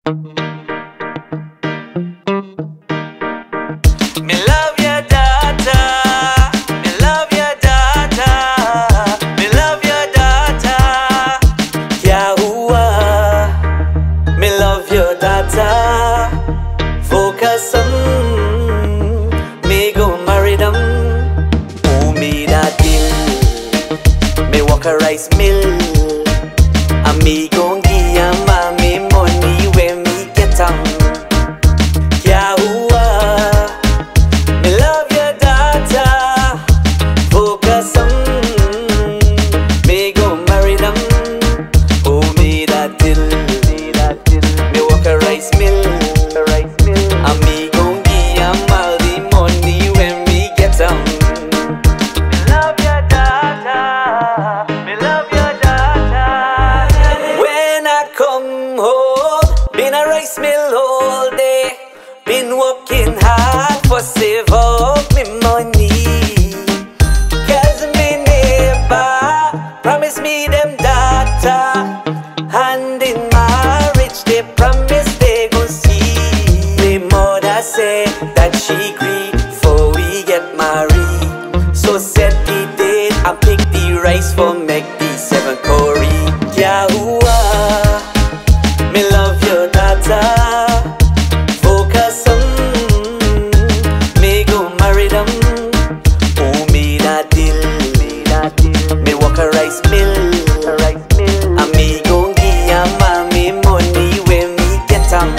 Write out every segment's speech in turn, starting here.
Me love your daughter. Me love your daughter. Me love your daughter. Yahuwah. Me love your daughter. Focus on me go marry them. Who me that deal? Me walk a rice mill. And me gon' give ya mommy money when me get 'em. Yahuwah, me love your daughter. Focus on me gon' marry them. Who me that deal? Me walk a rice mill. And me gon' give ya all the money when me get 'em. Me love your daughter. Me love your daughter. When I come home, been a rice mill all day. Been working hard for save up me money. Cause me neighbor promise me them daughter. And in marriage they promise they gon' see. Me mother say that she agree before we get married. So set the date and pick the rice for make the 7 curry. Yahuwah, me love your daughter. Focus on me go marry them. Who me that deal? Me walk a rice mill. And me gon' give ya mommy money when me get 'em.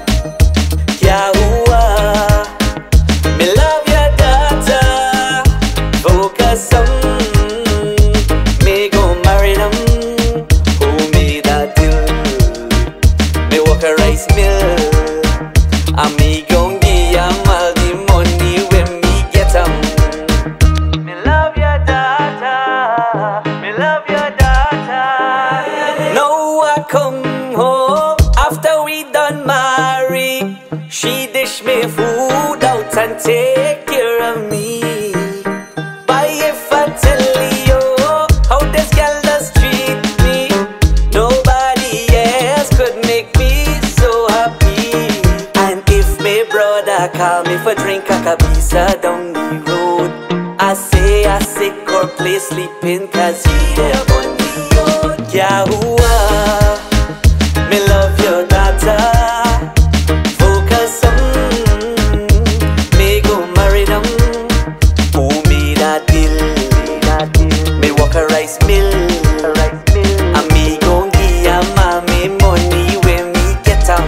Yahuwah, me love your daughter. Focus on me go marry them. Who me that deal? Me walk a rice mill. And me gon' give ya all the money when me get 'em. Me love your daughter. Me love your daughter. Now I come home after we done marry. She dish me food out and take care of me. But if I tell you how this girl does treat me, nobody else could make me so happy. And if my brother call me for drink a cabisa down the road, I say I sick or play sleeping cause he there on the road. Yahuwah, me love your daughter. Focus on me go marry them. Who me that deal? Me walk a rice mill. And me gon' give ya mommy money when me get 'em.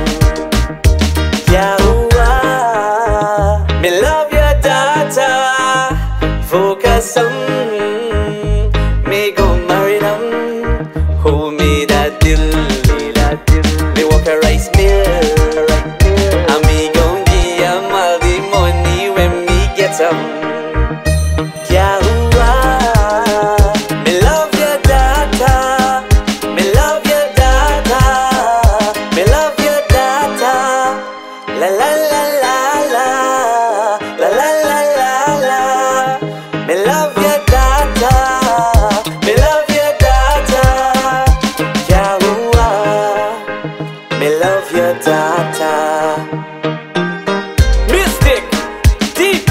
Yahuwah, me love your daughter. Focus on me go marry them. Who me that deal? Me walk a rice mill. And me gon' give ya all the money when me get 'em. Yahuwah, me love your daughter. Me love your daughter. Me love your daughter. La la la la la. La la la la la. Me love your daughter. Me love your daughter. Yahuwah, me love your daughter. Mystic, DP,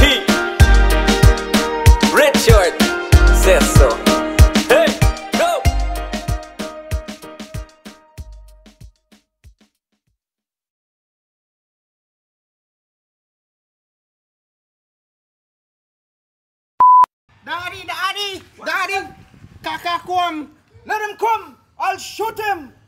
Richard, says so. Hey, go! Daddy, Kaka come. Let him come. I'll shoot him.